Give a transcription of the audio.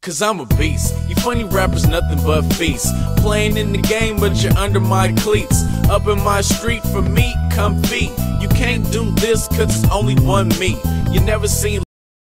cause I'm a beast. You funny rappers nothing but feasts. Playing in the game but you're under my cleats. Up in my street for me, come feet. You can't do this cause it's only one me. You never seen